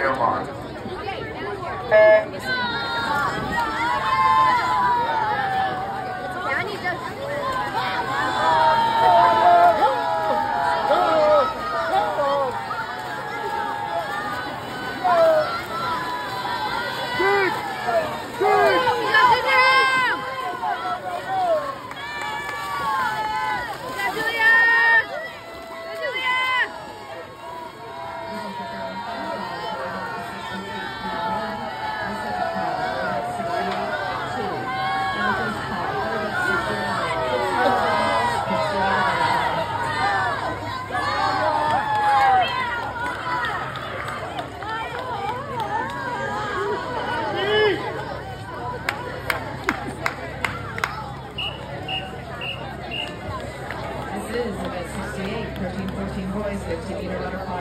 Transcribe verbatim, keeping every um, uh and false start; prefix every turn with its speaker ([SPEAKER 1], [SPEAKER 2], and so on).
[SPEAKER 1] tail mark.
[SPEAKER 2] This is event sixty-eight, thirteen fourteen boys, fifty meter butterfly.